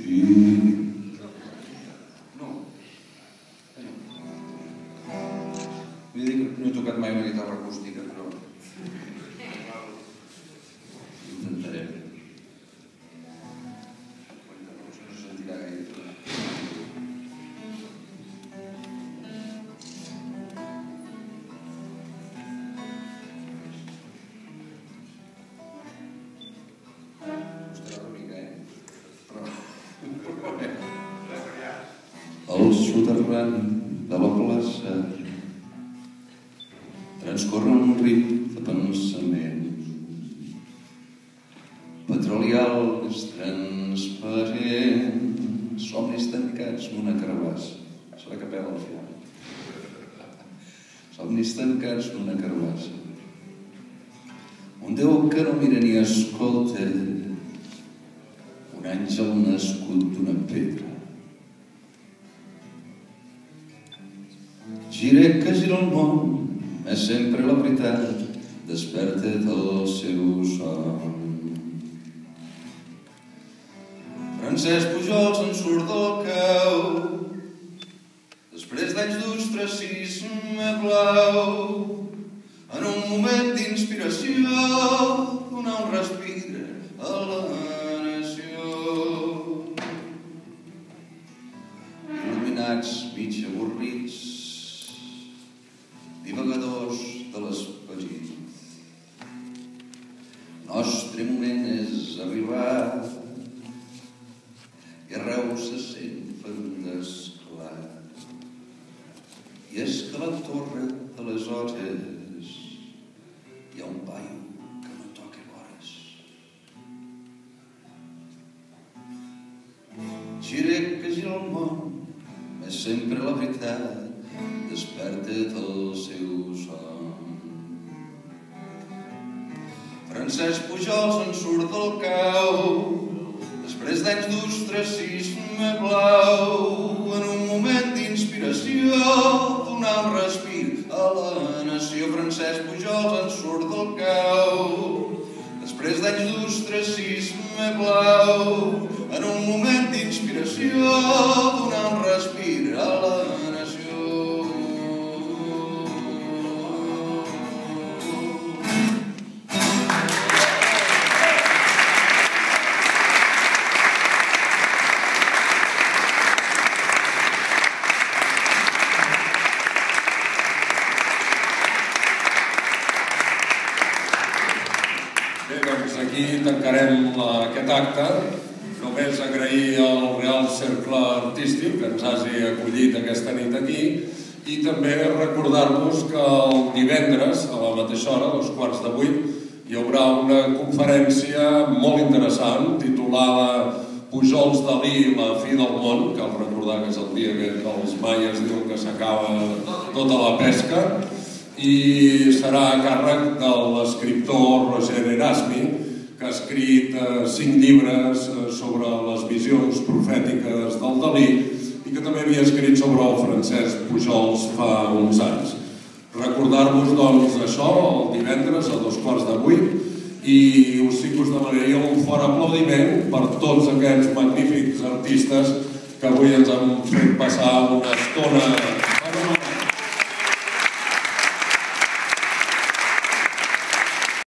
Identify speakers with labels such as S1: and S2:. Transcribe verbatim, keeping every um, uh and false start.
S1: No. Vull dir que no he tocat mai una guitarra acústica, però intentarem. No se sentirà gaire. El soterrani de la plaça transcorre un riu de pensaments. Petrolial és transparent, somnis tancats en una carbassa. Serà capella al final. Somnis tancats en una carbassa. Un Déu que no mira ni escolta, un àngel nascut d'una pedra. Gira que gira el món, és sempre la veritat, desperta del seu son. Francesc Pujol se'n surt del cau, després d'anys d'ostracisme blau, en un moment d'inspiració, donar un respir a la nació. Il·luminats, mig avorrits, divagadors de l'esperit. Nostre moment és arribar i arreu se sent fendesclat. I és que a la torre de les hores hi ha un paio que no toca vores. Gira que gira el món, és sempre la veritat, desperta del seu son. Francesc Pujol se'n surt del cau, després d'anys d'ostracisme blau, en un moment d'inspiració, donar un respir a la nació. Francesc Pujol se'n surt del cau, després d'anys d'ostracisme blau, en un moment d'inspiració, donar un respir a la nació.
S2: Tancarem aquest acte. Només agrair al Real Cercle Artístic que ens hagi acollit aquesta nit aquí i també recordar-vos que el divendres, a la mateixa hora, a dos quarts de vuit, hi haurà una conferència molt interessant titulada Pujols Dalí, la fi del món. Cal recordar que és el dia que els maies diuen que s'acaba tota la pesca, i serà a càrrec de l'escriptor Roger Erasmi, que ha escrit cinc llibres sobre les visions profètiques del Dalí i que també havia escrit sobre el Francesc Pujols fa uns anys. Recordar-vos, doncs, això el divendres a dos quarts de vuit, i sí que us demanaria un fort aplaudiment per tots aquests magnífics artistes que avui ens han fet passar una estona